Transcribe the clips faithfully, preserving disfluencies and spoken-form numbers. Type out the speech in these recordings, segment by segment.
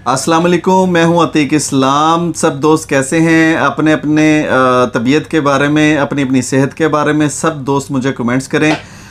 अस्सलाम वालेकुम, मैं हूं अतीक इस्लाम। सब दोस्त कैसे हैं? अपने अपने तबीयत के बारे में, अपनी अपनी सेहत के बारे में सब दोस्त मुझे कमेंट्स करें,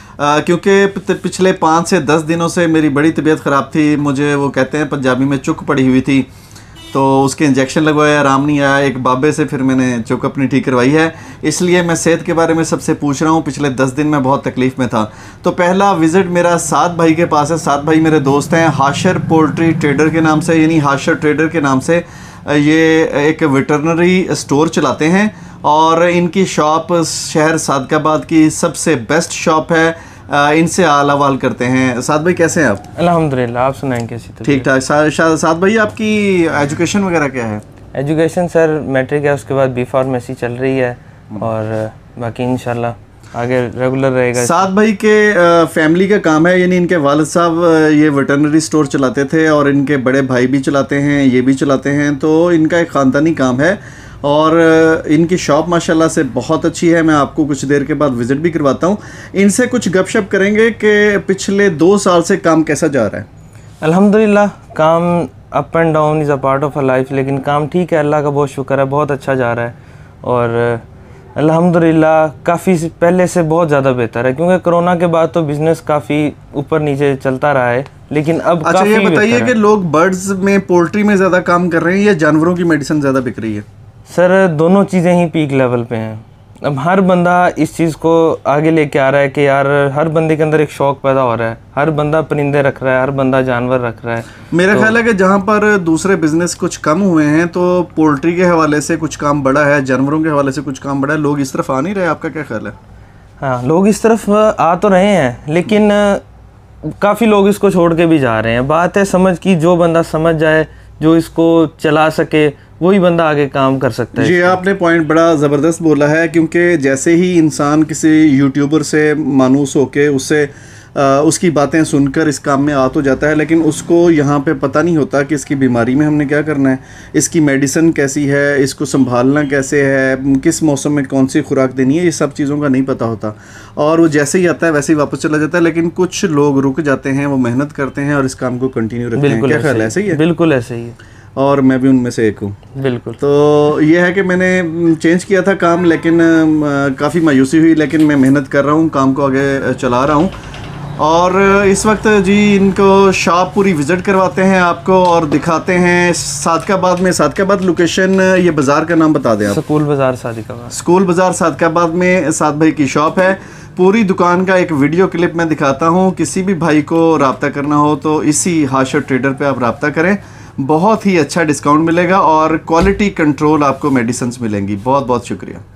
क्योंकि पिछले पाँच से दस दिनों से मेरी बड़ी तबीयत ख़राब थी। मुझे वो कहते हैं पंजाबी में चुक पड़ी हुई थी, तो उसके इंजेक्शन लगवाया, आराम नहीं आया। एक बाबे से फिर मैंने चुक अपनी ठीक करवाई है। इसलिए मैं सेहत के बारे में सबसे पूछ रहा हूँ। पिछले दस दिन में बहुत तकलीफ़ में था। तो पहला विज़िट मेरा साद भाई के पास है। साद भाई मेरे दोस्त हैं, हाशर पोल्ट्री ट्रेडर के नाम से, यानी हाशर ट्रेडर के नाम से ये एक वेटरनरी स्टोर चलाते हैं और इनकी शॉप शहर सादकाबाद की सबसे बेस्ट शॉप है। आ, इनसे आल हवाल करते हैं। साद भाई कैसे हैं आप? अल्हम्दुलिल्लाह, आप सुनाएं कैसी? ठीक ठाक। सा, साद भाई आपकी एजुकेशन वगैरह क्या है? एजुकेशन सर मैट्रिक है, उसके बाद बी फार्मेसी चल रही है और बाकी इंशाल्लाह आगे रेगुलर रहेगा। साद भाई के फैमिली का काम है, यानी इनके वालिद साहब ये वेटरनरी स्टोर चलाते थे और इनके बड़े भाई भी चलाते हैं, ये भी चलाते हैं। तो इनका एक ख़ानदानी काम है और इनकी शॉप माशाल्लाह से बहुत अच्छी है। मैं आपको कुछ देर के बाद विज़िट भी करवाता हूँ। इनसे कुछ गपशप करेंगे कि पिछले दो साल से काम कैसा जा रहा है। अल्हम्दुलिल्लाह, काम up and down is a part of a life, लेकिन काम ठीक है, अल्लाह का बहुत शुक्र है, बहुत अच्छा जा रहा है और अल्हम्दुलिल्लाह काफ़ी पहले से बहुत ज़्यादा बेहतर है, क्योंकि कोरोना के बाद तो बिज़नेस काफ़ी ऊपर नीचे चलता रहा है, लेकिन अब अच्छा ये बताइए कि लोग बर्ड्स में, पोल्ट्री में ज़्यादा काम कर रहे हैं या जानवरों की मेडिसिन ज़्यादा बिक रही है? सर दोनों चीज़ें ही पीक लेवल पे हैं। अब हर बंदा इस चीज़ को आगे लेके आ रहा है कि यार हर बंदे के अंदर एक शौक़ पैदा हो रहा है, हर बंदा परिंदे रख रहा है, हर बंदा जानवर रख रहा है। मेरा तो ख्याल है कि जहाँ पर दूसरे बिजनेस कुछ कम हुए हैं तो पोल्ट्री के हवाले से कुछ काम बढ़ा है, जानवरों के हवाले से कुछ काम बढ़ा है। लोग इस तरफ आ नहीं रहे, आपका क्या ख्याल है? हाँ, लोग इस तरफ आ तो रहे हैं, लेकिन काफ़ी लोग इसको छोड़ के भी जा रहे हैं। बात है समझ की, जो बंदा समझ जाए, जो इसको चला सके, वही बंदा आगे काम कर सकता है। जी, आपने पॉइंट बड़ा ज़बरदस्त बोला है, क्योंकि जैसे ही इंसान किसी यूट्यूबर से मानूस होके उससे आ, उसकी बातें सुनकर इस काम में आ तो जाता है, लेकिन उसको यहाँ पे पता नहीं होता कि इसकी बीमारी में हमने क्या करना है, इसकी मेडिसिन कैसी है, इसको संभालना कैसे है, किस मौसम में कौन सी खुराक देनी है, ये सब चीज़ों का नहीं पता होता और वो जैसे ही आता है वैसे ही वापस चला जाता है। लेकिन कुछ लोग रुक जाते हैं, वो मेहनत करते हैं और इस काम को कंटिन्यू रखते हैं। क्या ख्याल है? ऐसे ही है? बिल्कुल ऐसे ही है और मैं भी उनमें से एक हूँ। बिल्कुल। तो ये है कि मैंने चेंज किया था काम, लेकिन काफ़ी मायूसी हुई, लेकिन मैं मेहनत कर रहा हूँ, काम को आगे चला रहा हूँ। और इस वक्त जी इनको शॉप पूरी विज़िट करवाते हैं आपको और दिखाते हैं। सादकाबाद में, सादकाबाद लोकेशन, ये बाज़ार का नाम बता दें आप। स्कूल बाज़ार सादकाबाद। स्कूल बाज़ार सादकाबाद में साद भाई की शॉप है। पूरी दुकान का एक वीडियो क्लिप मैं दिखाता हूँ। किसी भी भाई को रब्ता करना हो तो इसी हाशर ट्रेडर पे आप रब्ता करें, बहुत ही अच्छा डिस्काउंट मिलेगा और क्वालिटी कंट्रोल आपको मेडिसिन मिलेंगी। बहुत बहुत शुक्रिया।